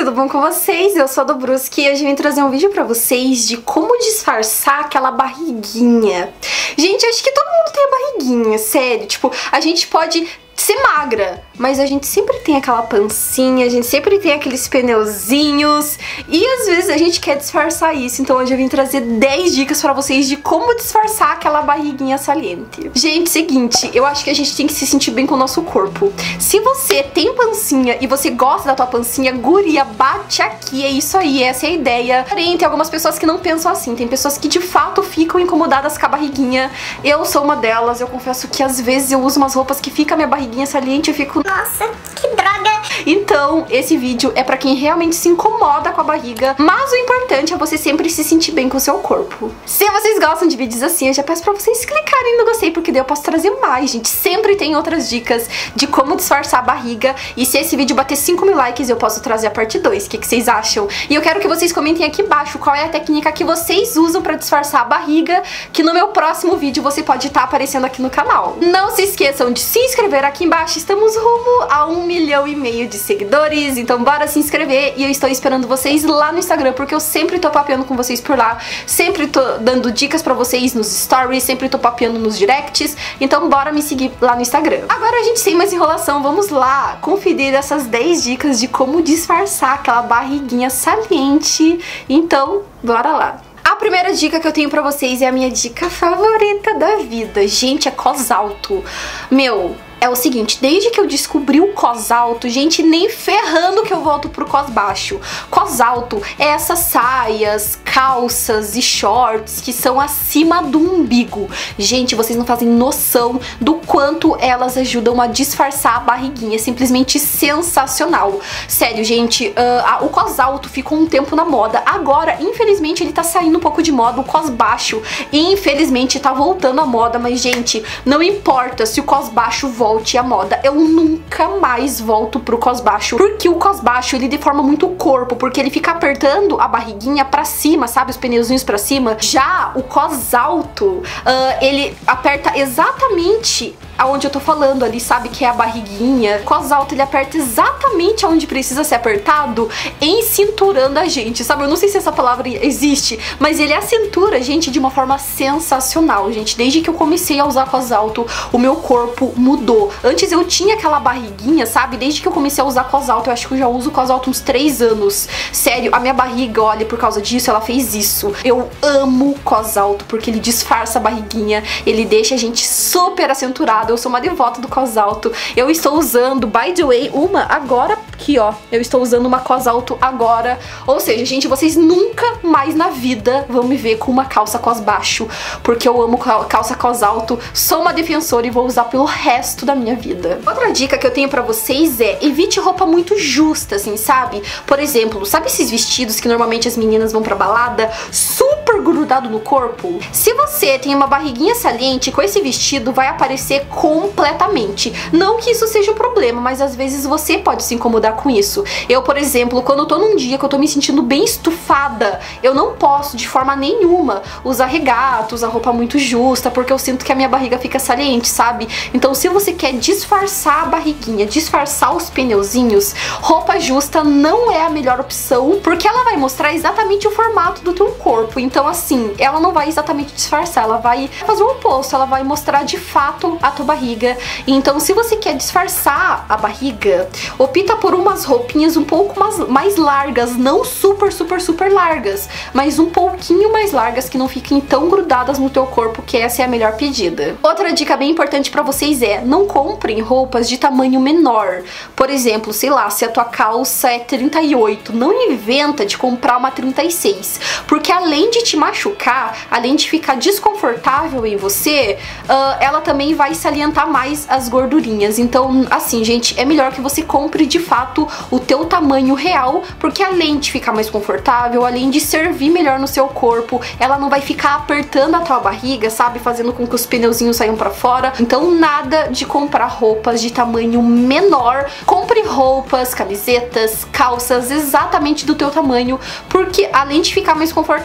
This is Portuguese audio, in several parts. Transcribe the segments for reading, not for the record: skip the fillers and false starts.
tudo bom com vocês? Eu sou a Dobruski e hoje eu vim trazer um vídeo pra vocês de como disfarçar aquela barriguinha. Gente, acho que todo mundo tem a barriguinha, sério. Tipo, a gente pode ser magra, mas a gente sempre tem aquela pancinha, a gente sempre tem aqueles pneuzinhos e às vezes a gente quer disfarçar isso. Então hoje eu vim trazer 10 dicas pra vocês de como disfarçar aquela barriguinha saliente. Gente, seguinte, eu acho que a gente tem que se sentir bem com o nosso corpo. Se você tem pancinha e você gosta da tua pancinha, guria, bate aqui, é isso aí, essa é a ideia. Porém, tem algumas pessoas que não pensam assim, tem pessoas que de fato ficam incomodadas com a barriguinha. Eu sou uma delas, eu confesso que às vezes eu uso umas roupas que fica a minha barriguinha saliente, eu fico, nossa, que droga. Então, esse vídeo é pra quem realmente se incomoda com a barriga, mas o importante é você sempre se sentir bem com o seu corpo. Se vocês gostam de vídeos assim, eu já peço pra vocês clicarem no gostei, porque daí eu posso trazer mais, gente. Sempre tem outras dicas de como disfarçar a barriga, e se esse vídeo bater 5 mil likes, eu posso trazer a parte 2. O que vocês acham? E eu quero que vocês comentem aqui embaixo qual é a técnica que vocês usam pra disfarçar a barriga, que no meu próximo vídeo você pode estar aparecendo aqui no canal. Não se esqueçam de se inscrever aqui embaixo, estamos rumo a 1,5 milhão de seguidores, então bora se inscrever, e eu estou esperando vocês lá no Instagram, porque eu sempre tô papeando com vocês por lá, sempre tô dando dicas pra vocês nos stories, sempre tô papeando nos directs, então bora me seguir lá no Instagram. Agora a gente, sem mais enrolação, vamos lá conferir essas 10 dicas de como disfarçar aquela barriguinha saliente, então bora lá. A primeira dica que eu tenho pra vocês é a minha dica favorita da vida, gente, é cos alto. Meu, é o seguinte, desde que eu descobri o cos alto, gente, nem ferrando que eu volto pro cos baixo. Cos alto é essas saias, calças e shorts que são acima do umbigo. Gente, vocês não fazem noção do quanto elas ajudam a disfarçar a barriguinha. É simplesmente sensacional. Sério, gente, o cos alto ficou um tempo na moda. Agora, infelizmente, ele tá saindo um pouco de moda. O cos baixo, infelizmente, tá voltando à moda. Mas, gente, não importa se o cos baixo volta à moda, eu nunca mais volto pro cos baixo, porque o cos baixo ele deforma muito o corpo, porque ele fica apertando a barriguinha pra cima, sabe, os pneuzinhos pra cima. Já o cos alto, ele aperta exatamente aonde eu tô falando ali, sabe, que é a barriguinha. Cos alto ele aperta exatamente aonde precisa ser apertado, encinturando a gente, sabe, eu não sei se essa palavra existe, mas ele acintura a gente de uma forma sensacional, gente. Desde que eu comecei a usar cos alto, o meu corpo mudou. Antes eu tinha aquela barriguinha, sabe, desde que eu comecei a usar cos alto, eu acho que eu já uso cos alto uns 3 anos. Sério, a minha barriga, olha, por causa disso, ela fez isso. Eu amo cos alto, porque ele disfarça a barriguinha, ele deixa a gente super acinturado. Eu sou uma devota do cos alto. Eu estou usando, by the way, uma agora aqui, ó. Eu estou usando uma cos alto agora. Ou seja, gente, vocês nunca mais na vida vão me ver com uma calça cos baixo, porque eu amo calça cos alto. Sou uma defensora e vou usar pelo resto da minha vida. Outra dica que eu tenho pra vocês é evite roupa muito justa, assim, sabe? Por exemplo, sabe esses vestidos que normalmente as meninas vão pra balada? Super grudado no corpo? Se você tem uma barriguinha saliente, com esse vestido vai aparecer completamente. Não que isso seja um problema, mas às vezes você pode se incomodar com isso. Eu, por exemplo, quando eu tô num dia que eu tô me sentindo bem estufada, eu não posso de forma nenhuma usar regata, usar roupa muito justa, porque eu sinto que a minha barriga fica saliente, sabe? Então se você quer disfarçar a barriguinha, disfarçar os pneuzinhos, roupa justa não é a melhor opção, porque ela vai mostrar exatamente o formato do teu corpo. Então assim, ela não vai exatamente disfarçar, ela vai fazer o oposto, ela vai mostrar de fato a tua barriga. Então se você quer disfarçar a barriga, opta por umas roupinhas um pouco mais largas, não super largas, mas um pouquinho mais largas, que não fiquem tão grudadas no teu corpo, que essa é a melhor pedida. Outra dica bem importante pra vocês é, não comprem roupas de tamanho menor. Por exemplo, sei lá, se a tua calça é 38, não inventa de comprar uma 36, porque além de te machucar, além de ficar desconfortável em você, ela também vai salientar mais as gordurinhas. Então, assim, gente, é melhor que você compre de fato o teu tamanho real, porque além de ficar mais confortável, além de servir melhor no seu corpo, ela não vai ficar apertando a tua barriga, sabe, fazendo com que os pneuzinhos saiam pra fora. Então nada de comprar roupas de tamanho menor. Compre roupas, camisetas, calças exatamente do teu tamanho, porque além de ficar mais confortável,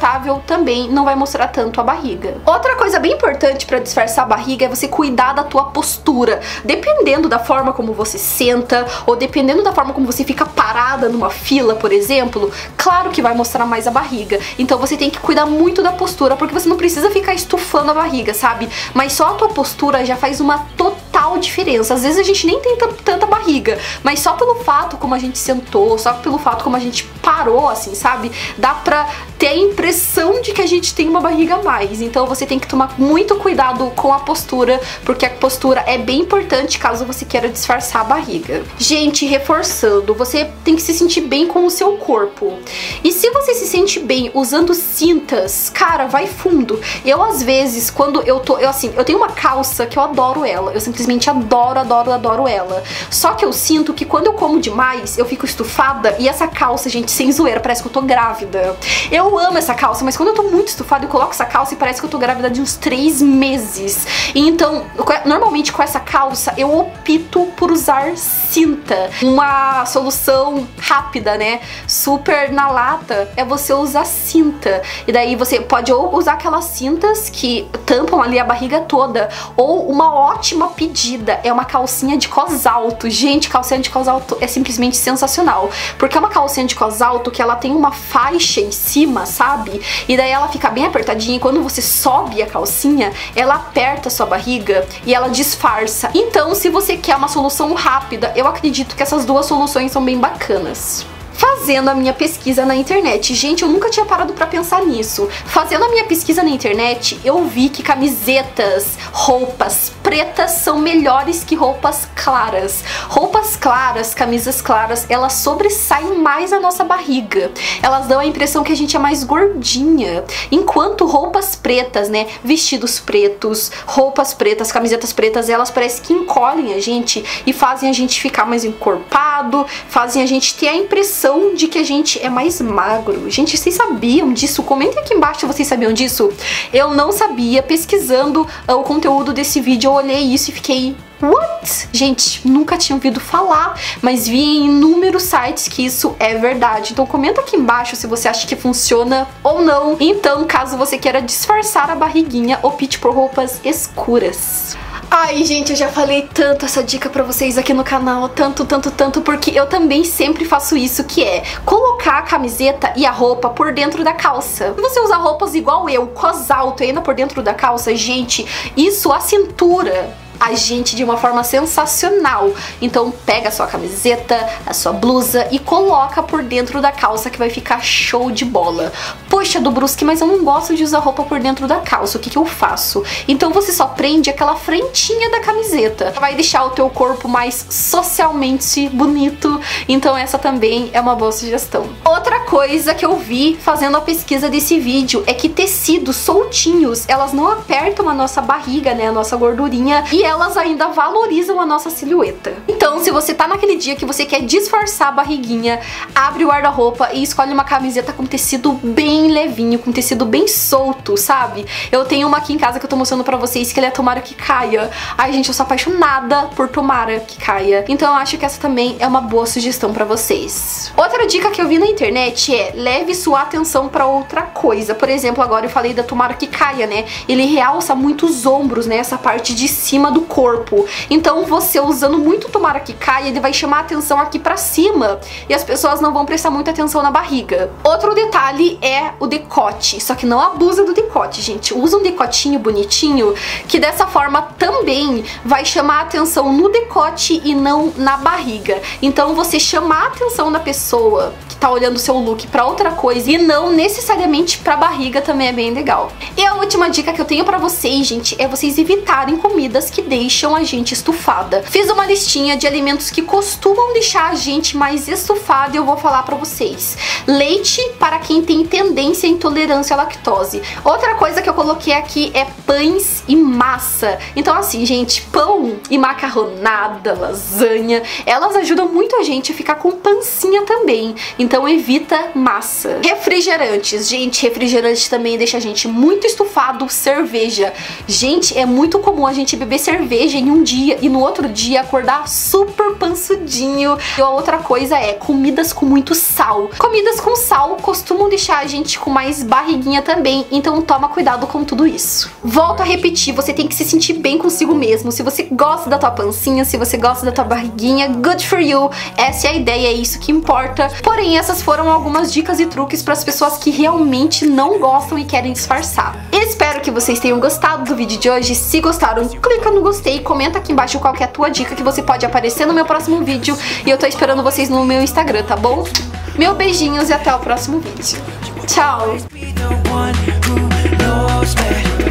também não vai mostrar tanto a barriga. Outra coisa bem importante para disfarçar a barriga é você cuidar da tua postura. Dependendo da forma como você senta, ou dependendo da forma como você fica parada numa fila, por exemplo, claro que vai mostrar mais a barriga. Então você tem que cuidar muito da postura, porque você não precisa ficar estufando a barriga, sabe? Mas só a tua postura já faz uma total diferença. Às vezes a gente nem tem tanta barriga, mas só pelo fato como a gente sentou, só pelo fato como a gente parou, assim, sabe? Dá pra ter a impressão de que a gente tem uma barriga a mais. Então você tem que tomar muito cuidado com a postura, porque a postura é bem importante caso você queira disfarçar a barriga. Gente, reforçando, você tem que se sentir bem com o seu corpo. E se você se sente bem usando cintas, cara, vai fundo. Eu, às vezes, quando eu tenho uma calça que eu adoro ela. Eu simplesmente adoro, adoro, adoro ela. Só que eu sinto que quando eu como demais, eu fico estufada e essa calça, gente, sem zoeira, parece que eu tô grávida. Eu amo essa calça, mas quando eu tô muito estufada, eu coloco essa calça e parece que eu tô grávida de uns 3 meses. E então, normalmente com essa calça, eu opto por usar cinta. Uma solução rápida, né? Super na lata é você usar cinta. E daí você pode ou usar aquelas cintas que tampam ali a barriga toda, ou uma ótima pedida é uma calcinha de cos alto. Gente, calcinha de cos alto é simplesmente sensacional, porque é uma calcinha de cos alto que ela tem uma faixa em cima, sabe? E daí ela fica bem apertadinha e quando você sobe a calcinha, ela aperta a sua barriga e ela disfarça. Então, se você quer uma solução rápida, eu acredito que essas duas soluções são bem bacanas. Fazendo a minha pesquisa na internet, gente, eu nunca tinha parado pra pensar nisso. Fazendo a minha pesquisa na internet, eu vi que camisetas, roupas pretas são melhores que roupas claras. Roupas claras, camisas claras, elas sobressaem mais a nossa barriga. Elas dão a impressão que a gente é mais gordinha. Enquanto roupas pretas, né, vestidos pretos, roupas pretas, camisetas pretas, elas parecem que encolhem a gente e fazem a gente ficar mais encorpado, fazem a gente ter a impressão de que a gente é mais magro. Gente, vocês sabiam disso? Comentem aqui embaixo se vocês sabiam disso. Eu não sabia. Pesquisando o conteúdo desse vídeo, eu olhei isso e fiquei... What? Gente, nunca tinha ouvido falar, mas vi em inúmeros sites que isso é verdade. Então comenta aqui embaixo se você acha que funciona ou não. Então, caso você queira disfarçar a barriguinha, opte por roupas escuras. Ai, gente, eu já falei tanto essa dica pra vocês aqui no canal, tanto, porque eu também sempre faço isso, que é colocar a camiseta e a roupa por dentro da calça. Se você usa roupas igual eu, cos alto e ainda por dentro da calça, gente, isso, a cintura a gente de uma forma sensacional. Então pega a sua camiseta, a sua blusa e coloca por dentro da calça, que vai ficar show de bola. Poxa, do Brusque, mas eu não gosto de usar roupa por dentro da calça, o que que eu faço? Então você só prende aquela frentinha da camiseta, vai deixar o teu corpo mais socialmente bonito. Então essa também é uma boa sugestão. Outra coisa que eu vi fazendo a pesquisa desse vídeo é que tecidos soltinhos, elas não apertam a nossa barriga, né, a nossa gordurinha, e elas ainda valorizam a nossa silhueta. Então, se você tá naquele dia que você quer disfarçar a barriguinha, abre o guarda-roupa e escolhe uma camiseta com tecido bem levinho, com tecido bem solto, sabe? Eu tenho uma aqui em casa que eu tô mostrando pra vocês, que ele é Tomara que Caia. Ai, gente, eu sou apaixonada por Tomara que Caia. Então eu acho que essa também é uma boa sugestão pra vocês. Outra dica que eu vi na internet é: leve sua atenção pra outra coisa. Por exemplo, agora eu falei da Tomara que Caia, né? Ele realça muito os ombros, né? Essa parte de cima do corpo. Então você usando muito Tomara que Caia, ele vai chamar a atenção aqui pra cima e as pessoas não vão prestar muita atenção na barriga. Outro detalhe é o decote, só que não abusa do decote, gente. Usa um decotinho bonitinho, que dessa forma também vai chamar a atenção no decote e não na barriga. Então você chamar a atenção da pessoa que tá olhando o seu look pra outra coisa e não necessariamente pra barriga também é bem legal. E a última dica que eu tenho pra vocês, gente, é vocês evitarem comidas que deixam a gente estufada. Fiz uma listinha de alimentos que costumam deixar a gente mais estufada e eu vou falar pra vocês. Leite para quem tem tendência à intolerância à lactose. Outra coisa que eu coloquei aqui é pães e massa. Então assim, gente, pão e macarronada, lasanha, elas ajudam muito a gente a ficar com pancinha também. Então evita massa. Refrigerantes, gente, refrigerante também deixa a gente muito estufado. Cerveja. Gente, é muito comum a gente beber cerveja cerveja em um dia e no outro dia acordar super pansudinho. E a outra coisa é comidas com muito sal. Comidas com sal costumam deixar a gente com mais barriguinha também, então toma cuidado com tudo isso. Volto a repetir, você tem que se sentir bem consigo mesmo. Se você gosta da tua pancinha, se você gosta da tua barriguinha, good for you. Essa é a ideia, é isso que importa. Porém, essas foram algumas dicas e truques para as pessoas que realmente não gostam e querem disfarçar. Espero que vocês tenham gostado do vídeo de hoje. Se gostaram, clica no gostei e comenta aqui embaixo qual que é a tua dica que você pode aparecer no meu próximo vídeo. E eu tô esperando vocês no meu Instagram, tá bom? Meus beijinhos e até o próximo vídeo. Tchau!